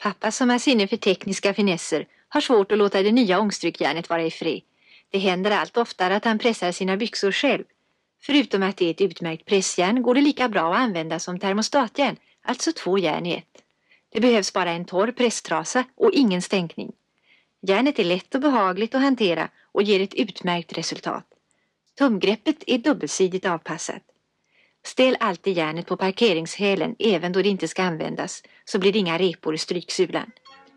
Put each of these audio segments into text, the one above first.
Pappa som har sinne för tekniska finesser har svårt att låta det nya ångstrykjärnet vara i fred. Det händer allt oftare att han pressar sina byxor själv. Förutom att det är ett utmärkt pressjärn går det lika bra att använda som termostatjärn, alltså 2 järn i ett. Det behövs bara en torr presstrasa och ingen stänkning. Järnet är lätt och behagligt att hantera och ger ett utmärkt resultat. Tumgreppet är dubbelsidigt avpassat. Ställ alltid järnet på parkeringshälen även då det inte ska användas, så blir det inga repor i stryksulan.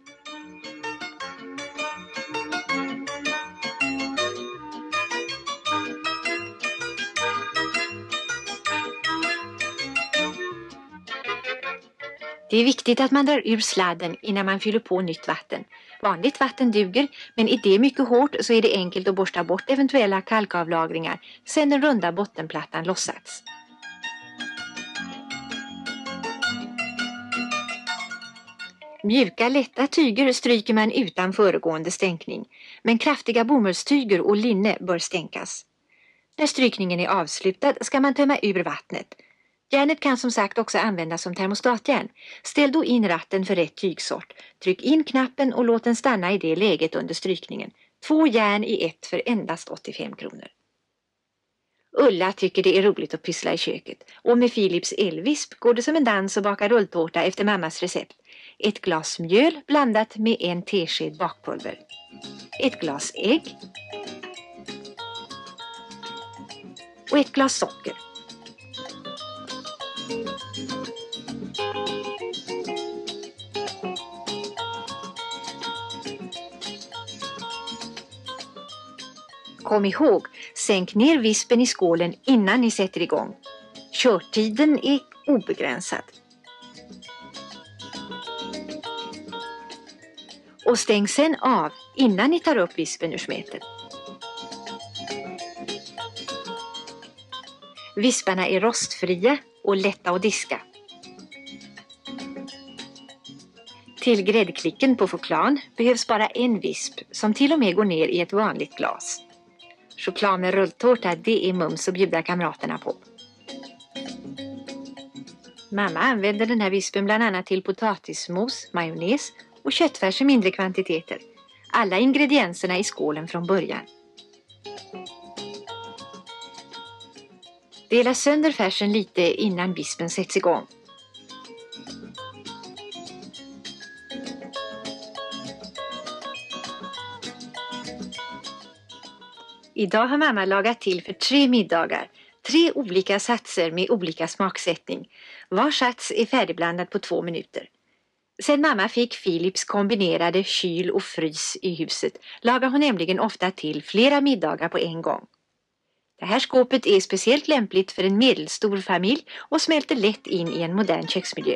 Det är viktigt att man drar ur sladden innan man fyller på nytt vatten. Vanligt vatten duger, men är det mycket hårt så är det enkelt att borsta bort eventuella kalkavlagringar sedan den runda bottenplattan lossats. Mjuka, lätta tyger stryker man utan föregående stänkning, men kraftiga bomullstyger och linne bör stänkas. När strykningen är avslutad ska man tömma ur vattnet. Järnet kan som sagt också användas som termostatjärn. Ställ då in ratten för rätt tygsort. Tryck in knappen och låt den stanna i det läget under strykningen. 2 järn i ett för endast 85 kronor. Ulla tycker det är roligt att pyssla i köket. Och med Philips elvisp går det som en dans att baka rulltårta efter mammas recept. 1 glas mjöl blandat med 1 tesked bakpulver. 1 glas ägg. Och 1 glas socker. Kom ihåg, sänk ner vispen i skålen innan ni sätter igång. Körtiden är obegränsad. Och stäng sen av innan ni tar upp vispen ur smeten. Visparna är rostfria och lätta att diska. Till gräddklicken på chokladen behövs bara en visp som till och med går ner i ett vanligt glas. Choklad med rulltårta, det är mums att bjuda kamraterna på. Mamma använder den här vispen bland annat till potatismos, majonnäs och köttfärs i mindre kvantiteter. Alla ingredienserna i skålen från början. Dela sönder färsen lite innan vispen sätts igång. Idag har mamma lagat till för 3 middagar. 3 olika satser med olika smaksättning. Var sats är färdigblandad på 2 minuter. Sen mamma fick Philips kombinerade kyl och frys i huset lagar hon nämligen ofta till flera middagar på en gång. Det här skåpet är speciellt lämpligt för en medelstor familj och smälter lätt in i en modern köksmiljö.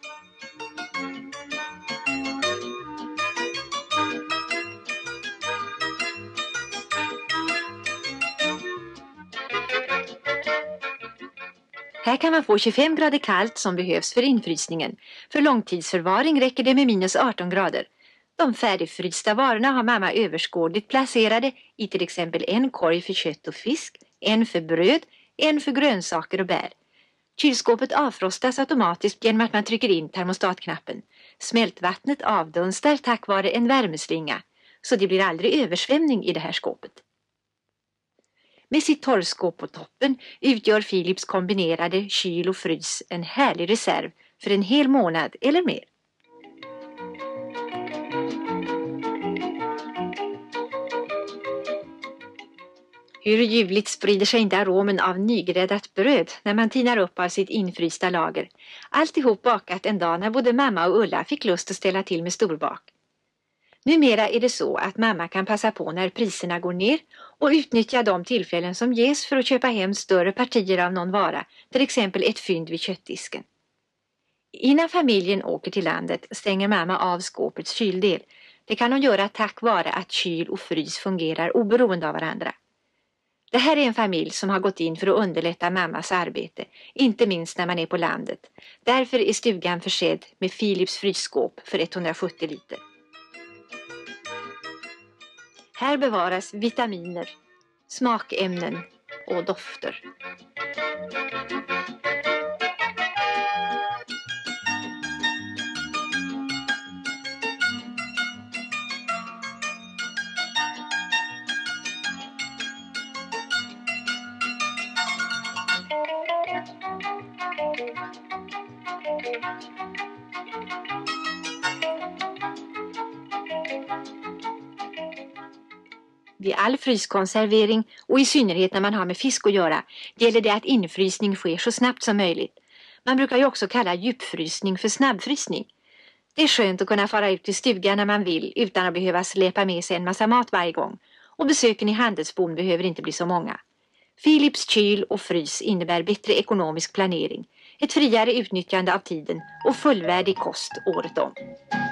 Här kan man få 25 grader kallt som behövs för infrysningen. För långtidsförvaring räcker det med minus 18 grader. De färdigfrysta varorna har mamma överskådligt placerade i till exempel en korg för kött och fisk, en för bröd, en för grönsaker och bär. Kylskåpet avfrostas automatiskt genom att man trycker in termostatknappen. Smältvattnet avdunstar tack vare en värmeslinga, så det blir aldrig översvämning i det här skåpet. Med sitt torrskåp på toppen utgör Philips kombinerade kyl och frys en härlig reserv för en hel månad eller mer. Hur ljuvligt sprider sig inte aromen av nygräddat bröd när man tinar upp av sitt infrysta lager. Alltihop bakat en dag när både mamma och Ulla fick lust att ställa till med storbak. Numera är det så att mamma kan passa på när priserna går ner och utnyttja de tillfällen som ges för att köpa hem större partier av någon vara, till exempel ett fynd vid köttdisken. Innan familjen åker till landet stänger mamma av skåpets kyldel. Det kan hon göra tack vare att kyl och frys fungerar oberoende av varandra. Det här är en familj som har gått in för att underlätta mammas arbete, inte minst när man är på landet. Därför är stugan försedd med Philips frysskåp för 170 liter. Här bevaras vitaminer, smakämnen och dofter. Vid all fryskonservering och i synnerhet när man har med fisk att göra gäller det att infrysning sker så snabbt som möjligt. Man brukar ju också kalla djupfrysning för snabbfrysning. Det är skönt att kunna fara ut till stugan när man vill utan att behöva släpa med sig en massa mat varje gång. Och besöken i handelsbon behöver inte bli så många. Philips kyl och frys innebär bättre ekonomisk planering, ett friare utnyttjande av tiden och fullvärdig kost året om.